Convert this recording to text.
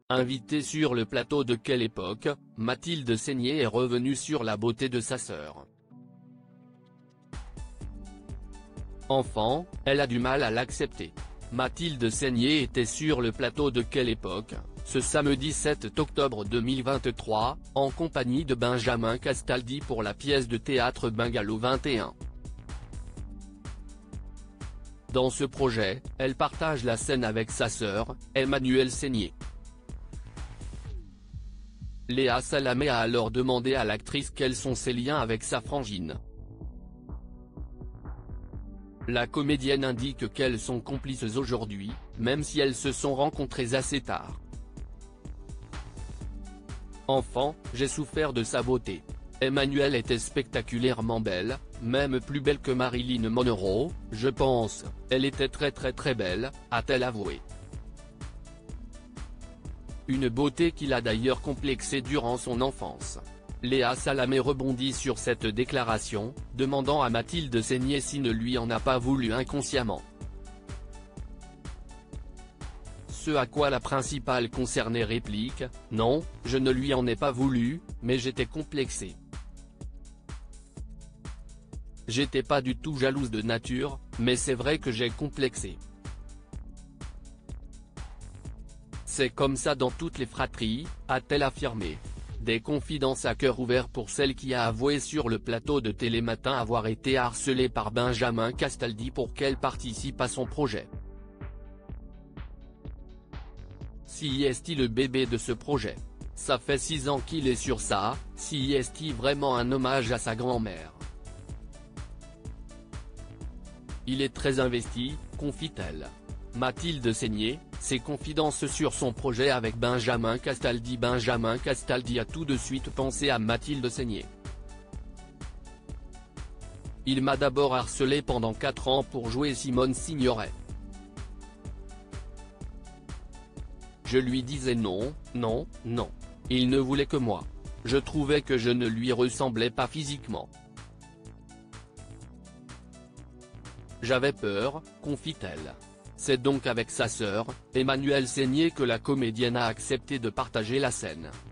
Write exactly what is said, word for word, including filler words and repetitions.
Invitée sur le plateau de Quelle époque, Mathilde Seigner est revenue sur la beauté de sa sœur. Enfant, elle a du mal à l'accepter. Mathilde Seigner était sur le plateau de Quelle époque, ce samedi sept octobre deux mille vingt-trois, en compagnie de Benjamin Castaldi pour la pièce de théâtre Bungalow vingt et un. Dans ce projet, elle partage la scène avec sa sœur, Emmanuelle Seigner. Léa Salamé a alors demandé à l'actrice quels sont ses liens avec sa frangine. La comédienne indique qu'elles sont complices aujourd'hui, même si elles se sont rencontrées assez tard. Enfant, j'ai souffert de sa beauté. Emmanuelle était spectaculairement belle, même plus belle que Marilyn Monroe, je pense, elle était très très très belle, a-t-elle avoué. Une beauté qu'il a d'ailleurs complexée durant son enfance. Léa Salamé rebondit sur cette déclaration, demandant à Mathilde Seigner s'il ne lui en a pas voulu inconsciemment. Ce à quoi la principale concernée réplique, « Non, je ne lui en ai pas voulu, mais j'étais complexée. J'étais pas du tout jalouse de nature, mais c'est vrai que j'ai complexé. C'est comme ça dans toutes les fratries », a-t-elle affirmé. Des confidences à cœur ouvert pour celle qui a avoué sur le plateau de Télématin avoir été harcelée par Benjamin Castaldi pour qu'elle participe à son projet. Si est-il le bébé de ce projet? Ça fait six ans qu'il est sur ça, si est-il vraiment un hommage à sa grand-mère? Il est très investi, confie-t-elle. Mathilde Seigner, ses confidences sur son projet avec Benjamin Castaldi. Benjamin Castaldi a tout de suite pensé à Mathilde Seigner. Il m'a d'abord harcelé pendant quatre ans pour jouer Simone Signoret. Je lui disais non, non, non. Il ne voulait que moi. Je trouvais que je ne lui ressemblais pas physiquement. J'avais peur, confie-t-elle. C'est donc avec sa sœur, Emmanuelle Seigner que la comédienne a accepté de partager la scène.